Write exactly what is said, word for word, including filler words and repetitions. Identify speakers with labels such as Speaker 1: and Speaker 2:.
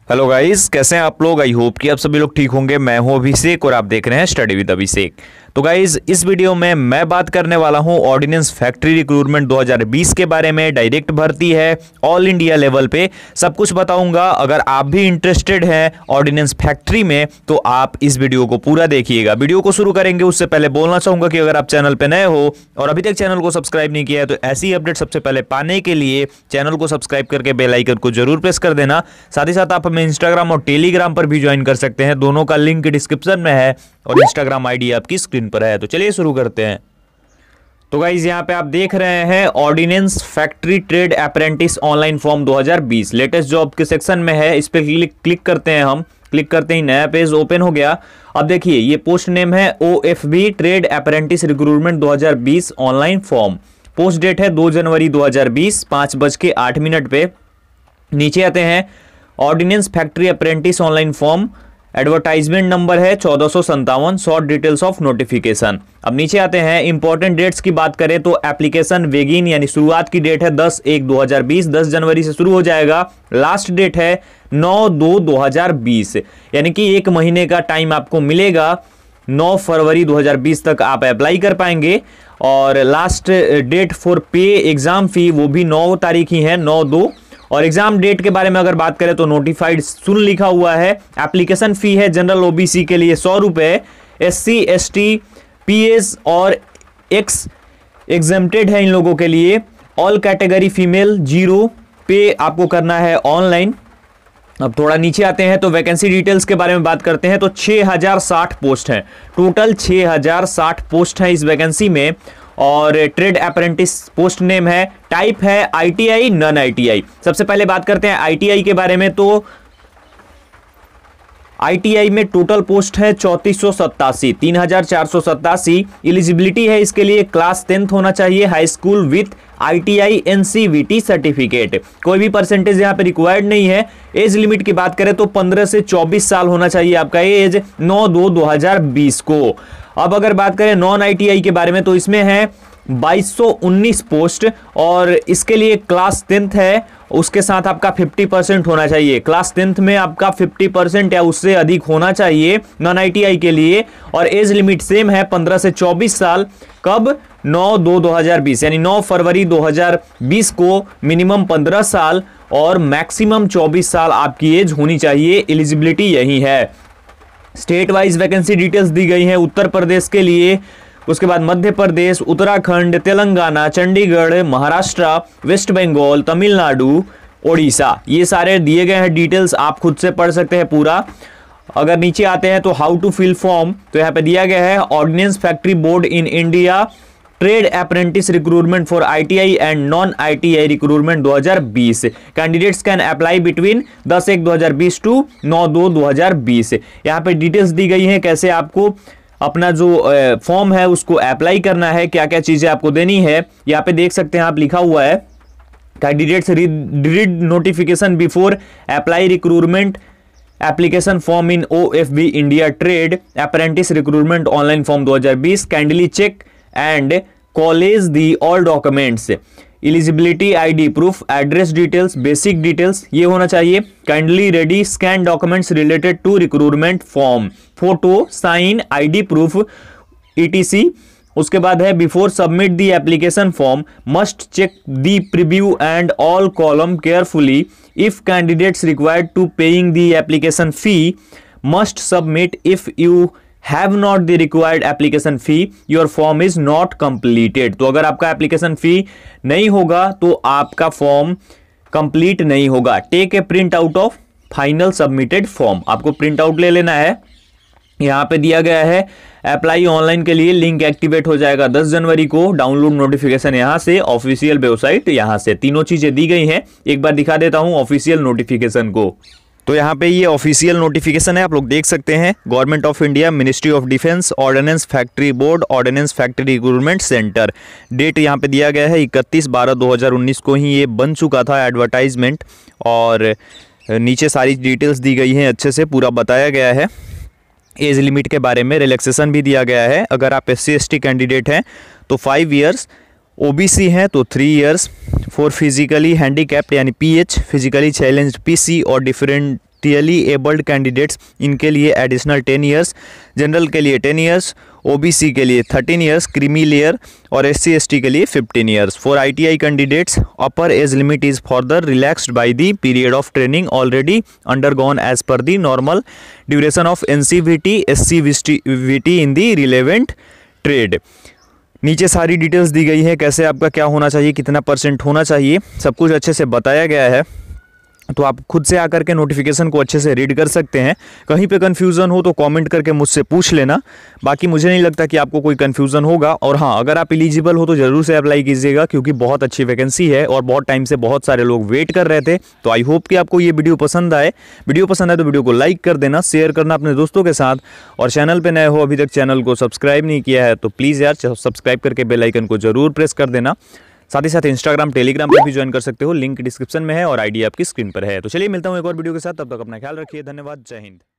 Speaker 1: Hello guys, कैसे हैं आप लोग। आई होप कि आप सभी लोग ठीक होंगे। मैं हूं अभिषेक और आप देख रहे हैं स्टडी विद अभिषेक। तो गाइस, इस वीडियो में मैं बात करने वाला हूं ऑर्डिनेंस फैक्ट्री रिक्रूटमेंट दो हज़ार बीस के बारे में। डायरेक्ट भर्ती है, ऑल इंडिया लेवल पे सब कुछ बताऊंगा। अगर आप भी इंटरेस्टेड हैं ऑर्डिनेंस फैक्ट्री में तो आप इस वीडियो को पूरा देखिएगा। वीडियो को शुरू करेंगे उससे पहले बोलना चाहूंगा कि अगर आप चैनल पे नए हो और अभी तक चैनल को सब्सक्राइब नहीं किया है तो ऐसी अपडेट सबसे पहले पाने के लिए चैनल को सब्सक्राइब करके बेल आइकन को जरूर प्रेस कर देना। साथ ही साथ आप हमें इंस्टाग्राम और टेलीग्राम पर भी ज्वाइन कर सकते हैं, दोनों का लिंक डिस्क्रिप्शन में है और इंस्टाग्राम आईडी आपकी स्क्रीन पर है। तो चलिए शुरू करते हैं। तो गाइस, यहां पे आप देख रहे हैं ordnance factory trade apprentice online form दो हज़ार बीस लेटेस्ट जॉब के सेक्शन में है। इस पे क्लिक क्लिक करते हैं। हम क्लिक करते ही नया पेज ओपन हो गया। अब देखिए, ये पोस्ट नेम है O F B trade apprentice recruitment दो हज़ार बीस ऑनलाइन फॉर्म। पोस्ट डेट है दो जनवरी दो हज़ार बीस पांच बज के आठ मिनट पे। नीचे आते हैं, ordnance factory apprentice online form, advertisement number है चौदह सौ संतावन, शॉर्ट डिटेल्स ऑफ नोटिफिकेशन। अब नीचे आते हैं, इंपॉर्टेंट डेट्स की बात करें तो एप्लीकेशन वेगिन यानी शुरुआत की डेट है दस एक दो हज़ार बीस, दस जनवरी से शुरू हो जाएगा। लास्ट डेट है नौ दो दो हज़ार बीस, यानी कि एक महीने का टाइम आपको मिलेगा। नौ फरवरी दो हज़ार बीस तक आप अप्लाई कर पाएंगे। और लास्ट डेट फॉर पे एग्जाम फी वो भी नौ तारीख ही है, नौ दो। और एग्जाम डेट के बारे में अगर बात करें तो नोटिफाइड सुन लिखा हुआ है। एप्लीकेशन फी है जनरल ओबीसी के लिए सौ रुपए, S C S T P S और एक्स एग्जेम्प्टेड है इन लोगों के लिए। ऑल कैटेगरी फीमेल जीरो, पे आपको करना है ऑनलाइन। अब थोड़ा नीचे आते हैं तो वैकेंसी डिटेल्स के बारे में बात करते हैं तो छह हज़ार साठ पोस्ट हैं, टोटल छह हज़ार साठ पोस्ट हैं इस वैकेंसी में। और ट्रेड अप्रेंटिस पोस्ट नेम है, टाइप है आईटीआई नॉन आईटीआई। सबसे पहले बात करते हैं आईटीआई के बारे में। तो आईटीआई में टोटल पोस्ट है चौंतीस सौ सत्तासी, तीन हजार चार सौ सत्तासी। एलिजिबिलिटी है इसके लिए क्लास टेंथ होना चाहिए, high school with ITI NCVT certificate. कोई भी परसेंटेज यहाँ पे रिक्वायर्ड नहीं है। एज लिमिट की बात करें तो पंद्रह से चौबीस साल होना चाहिए आपका एज, नौ दो दो हजार बीस को। अब अगर बात करें नॉन आईटीआई के बारे में तो इसमें है बाईस सौ उन्नीस पोस्ट और इसके लिए क्लास टेंथ है, उसके साथ आपका पचास परसेंट होना चाहिए। क्लास टेंथ में आपका पचास परसेंट या उससे अधिक होना चाहिए नॉन आईटीआई के लिए। और एज लिमिट सेम है पंद्रह से चौबीस साल। कब? नौ दो दो हज़ार बीस, यानी नौ फरवरी दो हज़ार बीस को मिनिमम पंद्रह साल और मैक्सिमम चौबीस साल आपकी एज होनी चाहिए। एलिजिबिलिटी यही है। स्टेट वाइज वैकेंसी डिटेल्स दी गई हैं उत्तर प्रदेश के लिए, उसके बाद मध्य प्रदेश, उत्तराखंड, तेलंगाना, चंडीगढ़, महाराष्ट्र, वेस्ट बंगाल, तमिलनाडु, ओडिशा, ये सारे दिए गए हैं डिटेल्स। आप खुद से पढ़ सकते हैं पूरा। अगर नीचे आते हैं तो हाउ टू फिल फॉर्म, तो यहाँ पे दिया गया है ordnance factory board in India trade apprentice recruitment for ITI and non ITI recruitment दो हज़ार बीस। कैंडिडेट्स कैन अप्लाई बिटवीन दस एक दो हज़ार बीस टू नौ दो दो हज़ार बीस। यहाँ पे डिटेल्स दी गई हैं कैसे आपको अपना जो फॉर्म है उसको अप्लाई करना है, क्या क्या चीजें आपको देनी है। यहाँ पे देख सकते हैं आप, लिखा हुआ है candidates read notification before apply recruitment application form in O F B India trade apprentice recruitment online form दो हज़ार बीस। Kindly check and collect the all documents, eligibility, ID proof, address details, basic details ये होना चाहिए। Kindly ready scan documents related to recruitment form, photo, sign, ID proof, ETC. उसके बाद है before submit the application form must check the preview and all column carefully. If candidates required to paying the application fee must submit. If you have not the required application fee your form is not completed. तो अगर आपका application fee नहीं होगा तो आपका form complete नहीं होगा। Take a print out of final submitted form, आपको प्रिंट आउट ले लेना है। यहाँ पे दिया गया है अप्लाई ऑनलाइन के लिए लिंक एक्टिवेट हो जाएगा दस जनवरी को। डाउनलोड नोटिफिकेशन यहाँ से, ऑफिशियल वेबसाइट यहाँ से, तीनों चीजें दी गई हैं। एक बार दिखा देता हूँ ऑफिशियल नोटिफिकेशन को। तो यहाँ पे ये ऑफिशियल नोटिफिकेशन है, आप लोग देख सकते हैं। Government of India, ministry of defence, ordnance factory board, ordnance factory recruitment centre. Date यहाँ पे दिया गया है इकतीस बारह दो हज़ार उन्नीस को ही ये बन चुका था एडवर्टाइजमेंट। और नीचे सारी डिटेल्स दी गई हैं, अच्छे से पूरा बताया गया है। एज लिमिट के बारे में रिलैक्सेशन भी दिया गया है। अगर आप S C S T candidate हैं तो फाइव ईयर्स, ओबीसी हैं तो three years, for physically handicapped यानी पीएच, फिजिकली चैलेंज्ड पीसी और डिफरेंट इंडस्ट्रियली एबल्ड कैंडिडेट्स इनके लिए एडिशनल टेन ईयर्स, जनरल के लिए टेन ईयर्स, ओबीसी के लिए थर्टीन ईयर्स, क्रीमी लेयर और एस सी एस टी के लिए fifteen years. For I T I candidates upper age limit is further relaxed by the period of training already undergone as per the normal duration of N C V T S C V T in the relevant trade. नीचे सारी details दी गई है, कैसे आपका क्या होना चाहिए, कितना परसेंट होना चाहिए, सब कुछ अच्छे से बताया गया है। तो आप खुद से आकर के नोटिफिकेशन को अच्छे से रीड कर सकते हैं। कहीं पे कन्फ्यूज़न हो तो कमेंट करके मुझसे पूछ लेना। बाकी मुझे नहीं लगता कि आपको कोई कन्फ्यूज़न होगा। और हाँ, अगर आप एलिजिबल हो तो ज़रूर से अप्लाई कीजिएगा, क्योंकि बहुत अच्छी वैकेंसी है और बहुत टाइम से बहुत सारे लोग वेट कर रहे थे। तो आई होप कि आपको ये वीडियो पसंद आए। वीडियो पसंद आए तो वीडियो को लाइक कर देना, शेयर करना अपने दोस्तों के साथ, और चैनल पर नए हो अभी तक चैनल को सब्सक्राइब नहीं किया है तो प्लीज़ यार सब्सक्राइब करके बेल आइकन को जरूर प्रेस कर देना। साथ ही साथ इंस्टाग्राम टेलीग्राम पर भी ज्वाइन कर सकते हो, लिंक डिस्क्रिप्शन में है और आईडी आपकी स्क्रीन पर है। तो चलिए मिलता हूँ एक और वीडियो के साथ, तब तक अपना ख्याल रखिए। धन्यवाद, जय हिंद।